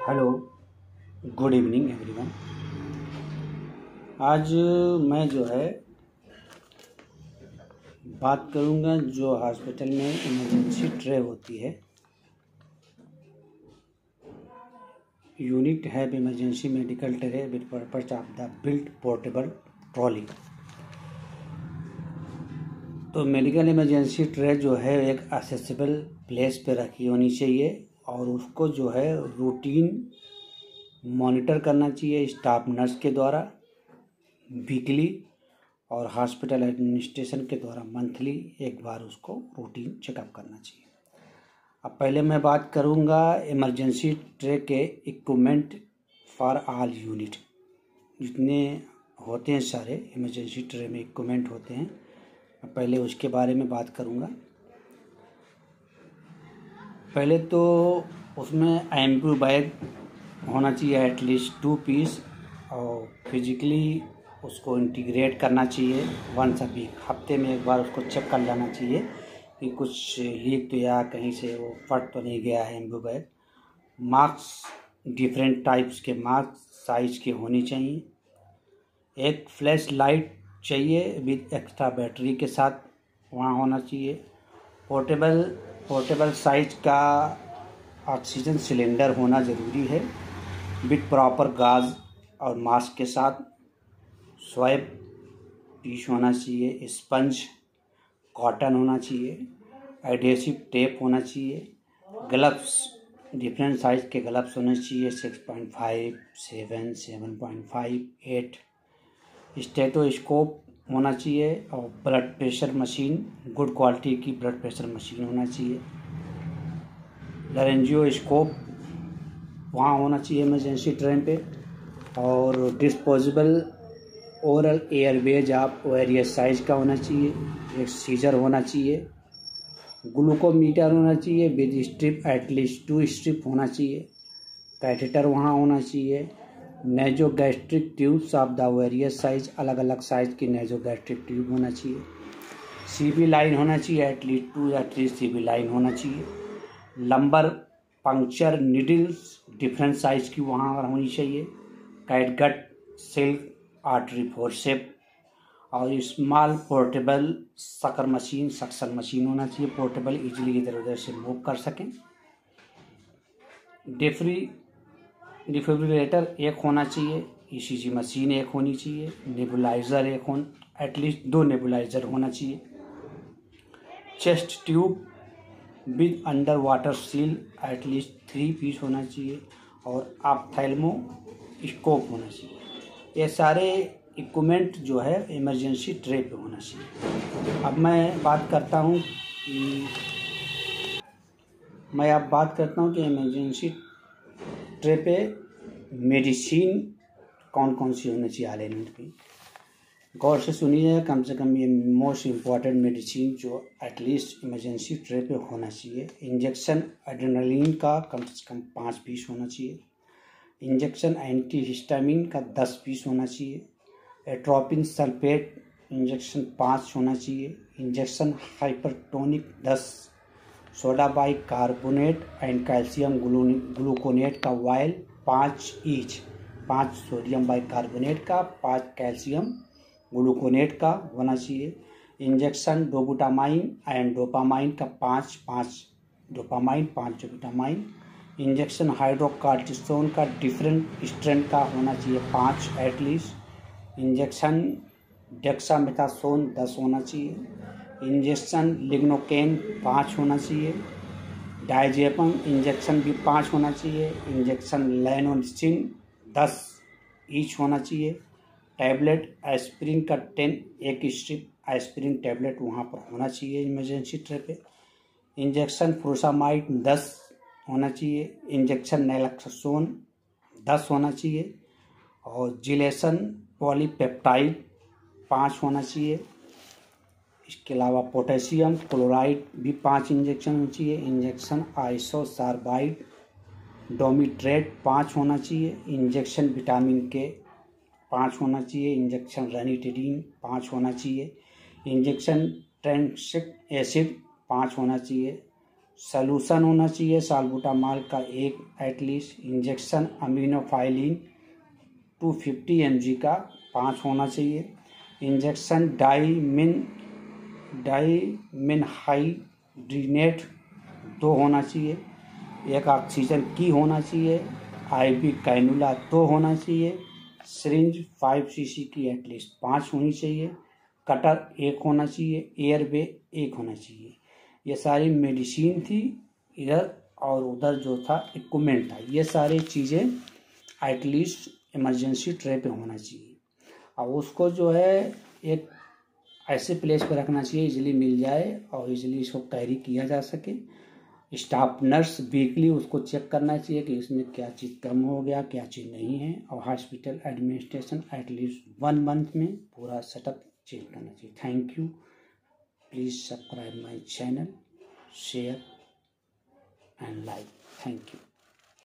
Hello, good evening everyone. आज मैं जो है बात करूंगा जो हॉस्पिटल में इमरजेंसी ट्रे होती है। Unit have emergency medical tray with purpose of the built portable trolley. तो मेडिकल इमरजेंसी ट्रे जो है एक एक्सेसिबल प्लेस पे रखी होनी चाहिए और उसको जो है रूटीन मॉनिटर करना चाहिए स्टाफ नर्स के द्वारा वीकली और हॉस्पिटल एडमिनिस्ट्रेशन के द्वारा मंथली एक बार उसको रूटीन चेकअप करना चाहिए। अब पहले मैं बात करूंगा इमरजेंसी ट्रे के इक्विपमेंट फॉर ऑल यूनिट। जितने होते हैं सारे इमरजेंसी ट्रे में इक्विपमेंट होते हैं, पहले उसके बारे में बात करूंगा। पहले तो उसमें एम्बू बैग होना चाहिए एटलीस्ट 2 पीस और फिजिकली उसको इंटीग्रेट करना चाहिए वंस अ वीक। हफ्ते में एक बार उसको चेक कर लेना चाहिए कि कुछ लीक तो या कहीं से वो फट तो नहीं गया है Ambu bag. Mask different types के मास्क साइज के होने चाहिए। एक फ्लैश लाइट चाहिए विद एक्स्ट्रा बैटरी के साथ वहाँ होना चाहिए। पोर्टेबल साइज का ऑक्सीजन सिलेंडर होना ज़रूरी है विद प्रॉपर गाज और मास्क के साथ। स्वैब टिश्यू होना चाहिए, स्पंज कॉटन होना चाहिए, एडहेसिव टेप होना चाहिए, ग्लव्स डिफरेंट साइज के ग्लव्स होने चाहिए 6.5, 7, 7.5, 8। स्टेथोस्कोप होना चाहिए और blood pressure machine good quality की ब्लड प्रेशर मशीन होना चाहिए। लैरेंजियोस्कोप वहाँ होना चाहिए इमरजेंसी ट्रेन पे। और डिस्पोजेबल ओरल एयरवेज आप वेरियस साइज का होना चाहिए। एक सीजर होना चाहिए, ग्लूकोमीटर होना चाहिए विद स्ट्रिप एटलीस्ट 2 स्ट्रिप होना चाहिए। कैथेटर वहाँ होना चाहिए। Naso gastric tubes of the various size, अलग अलग साइज की नेजो गैस्ट्रिक ट्यूब होना चाहिए। सीबी लाइन होना चाहिए एटलीस्ट 2 या 3 सीबी लाइन होना चाहिए। Lumbar puncture needles different size की वहाँ होनी चाहिए। कैटगट सिल्क आर्टरी फोर्सेप और स्मॉल पोर्टेबल सक्शन मशीन होना चाहिए। पोर्टेबल इजीली इधर उधर से मूव कर सकें। डिफिब्रिलेटर एक होना चाहिए। ईसीजी मशीन एक होनी चाहिए। नेबुलाइजर एटलीस्ट 2 नेबुलाइजर होना चाहिए। Chest tube with under water seal at least 3 piece होना चाहिए और ऑप्थेल्मोस्कोप होना चाहिए। ये सारे इक्विपमेंट जो है इमरजेंसी ट्रे पे होना चाहिए। अब मैं बात करता हूँ कि इमरजेंसी ट्रे पे मेडिसिन कौन कौन सी होनी चाहिए ऑल यूनिट की। गौर से सुनिए, कम से कम ये मोस्ट इम्पॉर्टेंट मेडिसिन जो एटलीस्ट इमरजेंसी ट्रे पे होना चाहिए। इंजेक्शन एड्रेनलिन का कम से कम 5 पीस होना चाहिए। इंजेक्शन एंटीहिस्टामिन का 10 पीस होना चाहिए। एट्रोपिन सल्फेट इंजेक्शन 5 होना चाहिए। Injection hypertonic 10। Soda bicarbonate and calcium gluconate का वायल 5 ईच। 5 सोडियम बाइकार्बोनेट का, 5 कैल्शियम ग्लूकोनेट का होना चाहिए। इंजेक्शन डोबुटामाइन एंड डोपामाइन का 5 डोपामाइन, 5 डोबुटामाइन। इंजेक्शन हाइड्रोकॉर्टिसोन का डिफरेंट स्ट्रेंथ का होना चाहिए 5 एटलीस्ट। इंजेक्शन डेक्सामेथासोन 10 होना चाहिए। इंजेक्शन लिग्नोकेन 5 होना चाहिए। डायजेपम इंजेक्शन भी 5 होना चाहिए। इंजेक्शन लैनोसिन 10 ईच होना चाहिए। टैबलेट एस्पिरिन का 10, एक स्ट्रिप एस्पिरिन टैबलेट वहाँ पर होना चाहिए इमरजेंसी ट्रे पे। इंजेक्शन फ्रूसामाइड 10 होना चाहिए। इंजेक्शन नैलक्सोन 10 होना चाहिए और जिलेशन पॉलीपेप्टाइड 5 होना चाहिए। इसके अलावा पोटेशियम क्लोराइड भी 5 इंजेक्शन होना चाहिए। इंजेक्शन आइसोसार्बाइड डोमिट्रेट 5 होना चाहिए। इंजेक्शन विटामिन के 5 होना चाहिए। इंजेक्शन रेनिटिडीन 5 होना चाहिए। इंजेक्शन ट्रेंसिक एसिड 5 होना चाहिए। सॉल्यूशन होना चाहिए साल्बुटामॉल का एक एटलीस्ट। इंजेक्शन अमीनोफाइलिन 250 mg का 5 होना चाहिए। इंजेक्शन डाइमिनहाइड्रेट 2 होना चाहिए। एक ऑक्सीजन की होना चाहिए। IV कैनुला 2 होना चाहिए। सिरिंज 5 cc की एटलीस्ट 5 होनी चाहिए। कटर 1 होना चाहिए। एयरवे 1 होना चाहिए। ये सारी मेडिसिन थी इधर, और उधर जो था इक्विपमेंट था। ये सारी चीज़ें एटलीस्ट इमरजेंसी ट्रे पे होना चाहिए। और उसको जो है एक ऐसे प्लेस पे रखना चाहिए इजीली मिल जाए और इजीली इसको कैरी किया जा सके। स्टाफ नर्स वीकली उसको चेक करना चाहिए कि इसमें क्या चीज़ कम हो गया, क्या चीज़ नहीं है। और हॉस्पिटल एडमिनिस्ट्रेशन एटलीस्ट 1 month में पूरा सेटअप चेक करना चाहिए। Thank you. Please subscribe my channel, share and like. Thank you.